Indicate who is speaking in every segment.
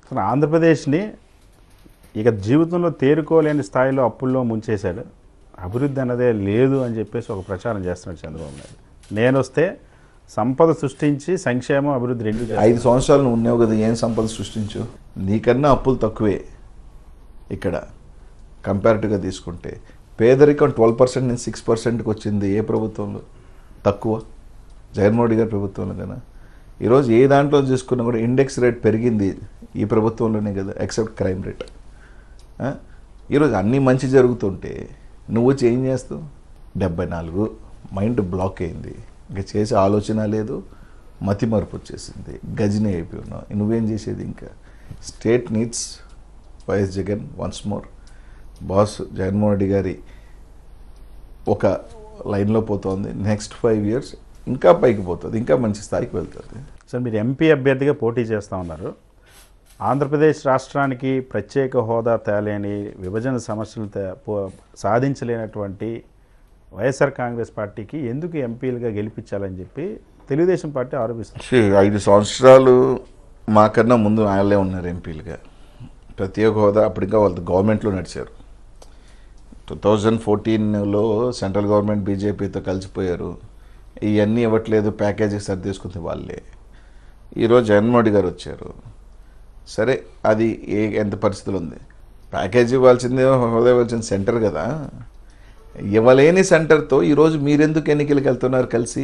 Speaker 1: ఆంధ్రప్రదేశ్ని ఇక జీవితంలో తేరుకోలేని స్థాయిలో అప్పుల్లో ముంచేశాడు. అభివృద్ధి అన్నదే లేదు అని చెప్పేసి ఒక ప్రచారం చేస్తున్నాడు చంద్రబాబు నాయుడు. నేను వస్తే సంపద సృష్టించి సంక్షేమం అభివృద్ధి రెండు
Speaker 2: 5 సంవత్సరాలు నువ్వు ఉన్నావు కదా, ఏం సంపద సృష్టించు? నీకన్నా అప్పులు తక్కువే ఇక్కడ కంపారిటివ్గా తీసుకుంటే. పేదరికం 12% నుంచి 6%కి వచ్చింది ఏ ప్రభుత్వంలో? తక్కువ జగన్మోహన్ రెడ్డి గారి ప్రభుత్వంలో కదా. ఈరోజు ఏ దాంట్లో చూసుకున్నా కూడా ఇండెక్స్ రేట్ పెరిగింది ఈ ప్రభుత్వంలోనే కదా, ఎక్సెప్ట్ క్రైమ్ రేట్. ఈరోజు అన్నీ మంచి జరుగుతుంటే నువ్వు వచ్చి ఏం చేస్తావు? 74 మైండ్ బ్లాక్ అయింది, ఇంకా చేసే ఆలోచన లేదు, మతి మరుపు వచ్చేసింది, గజని అయిపోయి ఉన్నావు. నువ్వేం చేసేది? ఇంకా state needs YS Jagan once more. Boss Jaganmohan Reddy గారి ఒక లైన్లో పోతుంది. నెక్స్ట్ 5 years ఇంకా పైకి పోతుంది, ఇంకా మంచి స్థాయికి వెళ్తుంది.
Speaker 1: సార్, మీరు ఎంపీ అభ్యర్థిగా పోటీ చేస్తూ ఉన్నారు. ఆంధ్రప్రదేశ్ రాష్ట్రానికి ప్రత్యేక హోదా తేలేని, విభజన సమస్యలు సాధించలేనటువంటి వైఎస్ఆర్ కాంగ్రెస్ పార్టీకి ఎందుకు ఎంపీలుగా గెలిపించాలని చెప్పి తెలుగుదేశం పార్టీ ఆరోపిస్తుంది.
Speaker 2: 5 సంవత్సరాలు మాకన్నా ముందు ఆయనలే ఉన్నారు ఎంపీలుగా. ప్రత్యేక హోదా అప్పుడు ఇంకా వాళ్ళు గవర్నమెంట్లో నడిచారు. 2014లో సెంట్రల్ గవర్నమెంట్ బీజేపీతో కలిసిపోయారు. ఇవన్నీ ఇవ్వట్లేదు, ప్యాకేజీ సర్దేసుకుంది వాళ్ళే. ఈరోజు జగన్మోహన్ రెడ్డి గారు వచ్చారు. సరే, అది ఎంత పరిస్థితులు ఉంది? ప్యాకేజీ ఇవ్వాల్సిందే, హోదా ఇవ్వాల్సింది సెంటర్ కదా. ఇవ్వలేని సెంటర్తో ఈరోజు మీరెందుకు ఎన్నికలకు వెళ్తున్నారు కలిసి?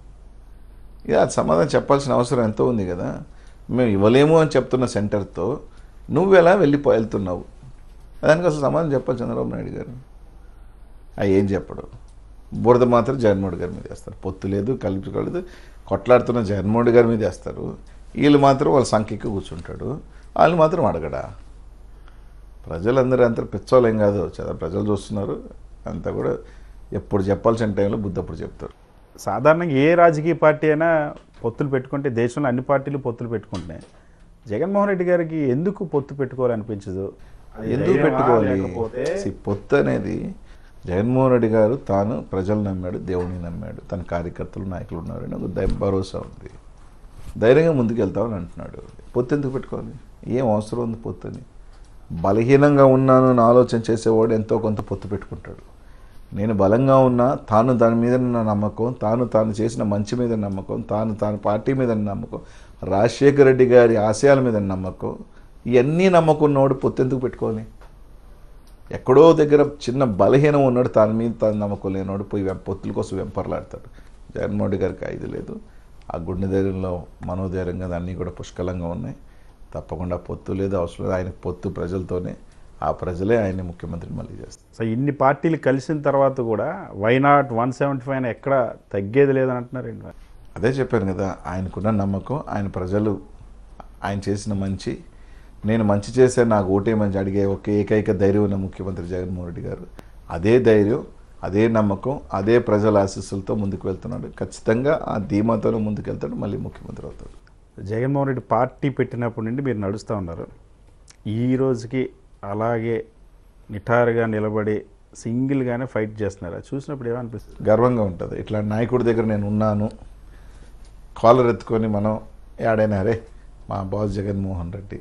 Speaker 2: ఇక అది సమాధానం చెప్పాల్సిన అవసరం ఎంతో ఉంది కదా. మేము ఇవ్వలేము అని చెప్తున్న సెంటర్తో నువ్వు ఎలా వెళ్తున్నావు? దానికి అసలు సమాధానం చెప్పాలి చంద్రబాబు నాయుడు గారు. ఏం చెప్పడు. బురద మాత్రం జగన్మోహన్ రెడ్డి గారి మీద వేస్తారు. పొత్తు లేదు, కలుపుకోలేదు, కొట్లాడుతున్న జగన్మోహన్ రెడ్డి గారి మీద వేస్తారు. వీళ్ళు మాత్రం వాళ్ళ సంఖ్యకి కూర్చుంటాడు, వాళ్ళు మాత్రం అడగడా. ప్రజలందరూ అంత పిచ్చోలేం కాదు, ప్రజలు చూస్తున్నారు. అంతా కూడా ఎప్పుడు చెప్పాల్సిన టైంలో బుద్ధప్పుడు చెప్తారు.
Speaker 1: సాధారణంగా ఏ రాజకీయ పార్టీ అయినా పొత్తులు పెట్టుకుంటే, దేశంలో అన్ని పార్టీలు పొత్తులు పెట్టుకుంటున్నాయి. జగన్మోహన్ రెడ్డి గారికి ఎందుకు పొత్తు పెట్టుకోవాలనిపించదు?
Speaker 2: ఎందుకు పెట్టుకోవాలి? పొత్తు అనేది జగన్మోహన్ రెడ్డి గారు తాను ప్రజలు నమ్మాడు, దేవుడిని నమ్మాడు, తన కార్యకర్తలు నాయకులు ఉన్నారని ఒక భరోసా ఉంది. ధైర్యంగా ముందుకు వెళ్తామని అంటున్నాడు. పొత్తు ఎందుకు పెట్టుకోవాలి? ఏం అవసరం ఉంది పొత్తుని? బలహీనంగా ఉన్నాను అని ఆలోచన చేసేవాడు ఎంతో కొంత పొత్తు పెట్టుకుంటాడు. నేను బలంగా ఉన్నా, దాని మీద నమ్మకం, తాను చేసిన మంచి మీద నమ్మకం, తాను పార్టీ మీద నమ్మకం, రాజశేఖర రెడ్డి గారి ఆశయాల మీద నమ్మకం, ఇవన్నీ నమ్మకం ఉన్నవాడు పొత్తు ఎందుకు పెట్టుకోవాలి? ఎక్కడో దగ్గర చిన్న బలహీనం ఉన్నాడు, తాను నమ్మకం లేనివాడు పోయి పొత్తుల కోసం వెంపర్లాడతాడు. జగన్మోహన్ రెడ్డి గారికి ఐదు లేదు. ఆ గుండె ధైర్యంలో మనోధైర్యంగా అన్నీ కూడా పుష్కలంగా ఉన్నాయి. తప్పకుండా పొత్తు లేదు, అవసరం లేదు. ఆయన పొత్తు ప్రజలతోనే, ఆ ప్రజలే ఆయన్ని ముఖ్యమంత్రిని మళ్ళీ చేస్తారు.
Speaker 1: సో ఇన్ని పార్టీలు కలిసిన తర్వాత కూడా వైనాట్ 175 ఎక్కడ తగ్గేది లేదని అంటున్నారు.
Speaker 2: అదే చెప్పాను కదా, ఆయనకున్న నమ్మకం, ఆయన ప్రజలు ఆయన చేసిన మంచి, నేను మంచి చేస్తే నాకు ఓటేమని అడిగే ఒక ఏకైక ధైర్యం ఉన్న ముఖ్యమంత్రి జగన్మోహన్ రెడ్డి గారు. అదే ధైర్యం, అదే నమ్మకం, అదే ప్రజల ఆశీస్సులతో ముందుకు వెళ్తున్నాడు. ఖచ్చితంగా ఆ ధీమాతోనే ముందుకు వెళ్తాడు, మళ్ళీ ముఖ్యమంత్రి అవుతాడు.
Speaker 1: జగన్మోహన్ రెడ్డి పార్టీ పెట్టినప్పటి నుండి మీరు నడుస్తూ ఉన్నారు. ఈ రోజుకి అలాగే నిఠారుగా నిలబడి సింగిల్గానే ఫైట్ చేస్తున్నారు. చూసినప్పుడు ఏమనిపిస్తుంది?
Speaker 2: గర్వంగా ఉంటుంది. ఇట్లా నాయకుడి దగ్గర నేను ఉన్నాను, కాలర్ ఎత్తుకొని మనం ఏడైనా అరే మా బాస్ జగన్మోహన్ రెడ్డి,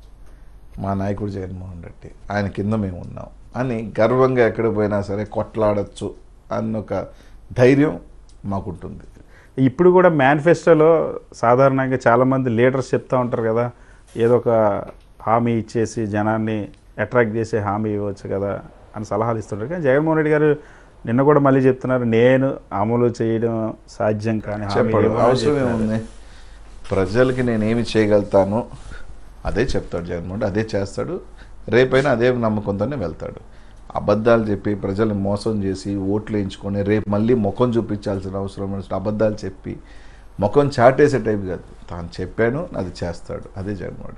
Speaker 2: మా నాయకుడు జగన్మోహన్ రెడ్డి, ఆయన కింద మేము ఉన్నాం అని గర్వంగా ఎక్కడ పోయినా సరే కొట్లాడచ్చు అన్న ఒక ధైర్యం మాకుంటుంది.
Speaker 1: ఇప్పుడు కూడా మేనిఫెస్టోలో సాధారణంగా చాలామంది లీడర్స్ చెప్తూ ఉంటారు కదా, ఏదో ఒక హామీ ఇచ్చేసి జనాన్ని అట్రాక్ట్ చేసే హామీ ఇవ్వచ్చు కదా అని సలహాలు ఇస్తుంటారు. కానీ జగన్మోహన్ రెడ్డి గారు నిన్న కూడా మళ్ళీ చెప్తున్నారు, నేను అమలు చేయడం సాధ్యం కానీ
Speaker 2: చెప్పడం అవసరం ఏముంది? ప్రజలకి నేనేమి చేయగలుగుతానో అదే చెప్తాడు జగన్మోహన్ రెడ్డి, అదే చేస్తాడు. రేపైనా అదే నమ్మకంతోనే వెళ్తాడు. అబద్ధాలు చెప్పి ప్రజల్ని మోసం చేసి ఓట్లు వేయించుకొని రేపు మళ్ళీ ముఖం చూపించాల్సిన అవసరం, అబద్ధాలు చెప్పి ముఖం చాటేసే టైప్ కాదు. తాను చెప్పాను, అది చేస్తాడు. అదే జగన్మోహన్ రెడ్డి.